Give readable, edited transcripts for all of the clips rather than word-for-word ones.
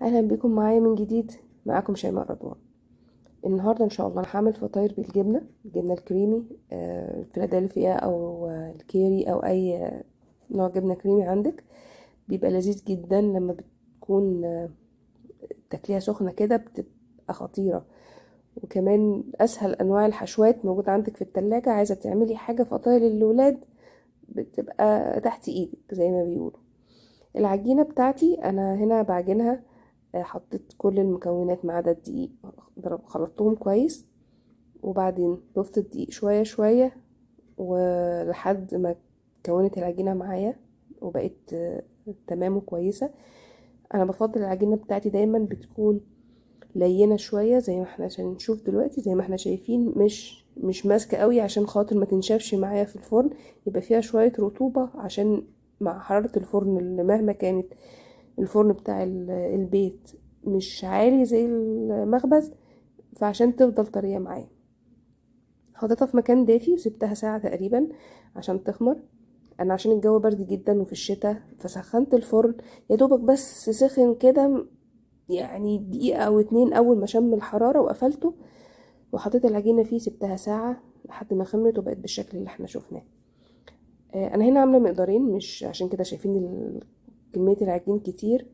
اهلا بكم معايا من جديد. معاكم شيماء رضوان. النهارده ان شاء الله انا هعمل فطاير الجبنه الكريمي، الفيلادلفيا او الكيري او اي نوع جبنه كريمي عندك. بيبقى لذيذ جدا لما بتكون تاكليها سخنه كده، بتبقى خطيره. وكمان اسهل انواع الحشوات موجوده عندك في التلاجة. عايزه تعملي حاجه فطاير للولاد بتبقى تحت ايدك زي ما بيقولوا. العجينه بتاعتي انا هنا بعجنها. حطيت كل المكونات ما عدا الدقيق، خلطتهم كويس، وبعدين ضفت الدقيق شوية شوية ولحد ما كونت العجينة معايا وبقت تمام وكويسة. انا بفضل العجينة بتاعتي دايما بتكون لينة شوية زي ما احنا عشان نشوف دلوقتي، زي ما احنا شايفين، مش ماسكة قوي عشان خاطر ما تنشفش معايا في الفرن. يبقى فيها شوية رطوبة عشان مع حرارة الفرن اللي مهما كانت الفرن بتاع البيت مش عالي زي المخبز، فعشان تفضل طرية معايا حطيتها في مكان دافي وسبتها ساعة تقريبا عشان تخمر. انا عشان الجو برد جدا وفي الشتاء فسخنت الفرن يا دوبك بس سخن كده، يعني دقيقة او اتنين اول ما شم الحرارة وقفلته، وحطيت العجينة فيه سبتها ساعة لحد ما خمرت وبقت بالشكل اللي احنا شفناه. انا هنا عاملة مقدارين، مش عشان كده شايفين كمية العجين كتير.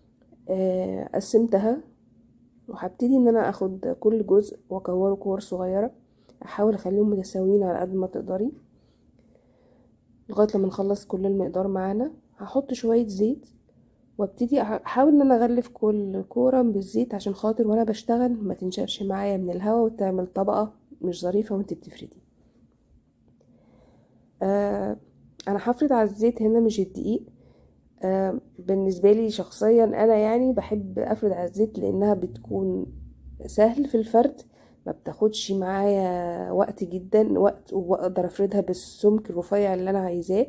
قسمتها وهبتدي ان انا اخد كل جزء واكوره كور صغيره، احاول اخليهم متساويين على قد ما تقدري لغايه لما نخلص كل المقدار معانا. هحط شويه زيت وابتدي احاول ان انا اغلف كل كوره بالزيت عشان خاطر وانا بشتغل ما تنشفش معايا من الهواء وتعمل طبقه مش ظريفه وانت بتفردي. انا هفرد على الزيت هنا مش الدقيق. بالنسبه لي شخصيا انا يعني بحب افرد على الزيت لانها بتكون سهل في الفرد، ما بتاخدش معايا وقت جدا واقدر افردها بالسمك الرفيع اللي انا عايزاه.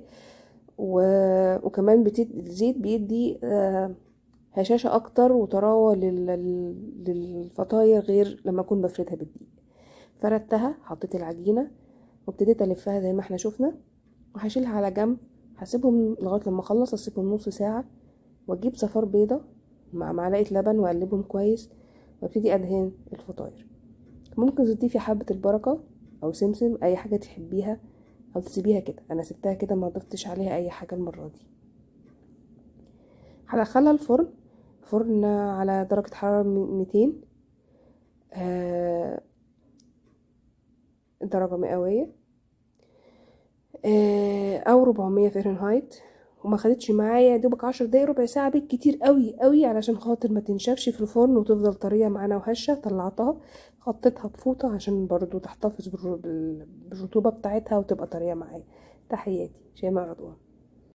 وكمان الزيت بيدي هشاشة اكتر وطراوة للفطاير غير لما اكون بفردها بالدقيق. فردتها، حطيت العجينة وابتديت الفها زي ما احنا شفنا، وهشيلها على جنب. هسيبهم لغايه لما اخلص، اسيبهم نص ساعه واجيب صفار بيضه مع معلقه لبن واقلبهم كويس وابتدي ادهن الفطاير. ممكن تضيفي حبه البركه او سمسم، اي حاجه تحبيها، او تسيبيها كده. انا سبتها كده ما ضفتش عليها اي حاجه المره دي. هدخلها الفرن، فرن على درجه حراره 200 درجه مئويه، او 400 فahrenheit. وما خدتش معايا دوبك 10 دقايق ربع ساعه بالكتير قوي قوي علشان خاطر ما تنشفش في الفرن وتفضل طريه معانا وهشه. طلعتها غطيتها بفوطه عشان برضو تحتفظ بالرطوبه بتاعتها وتبقى طريه معايا. تحياتي، شيماء رضوان.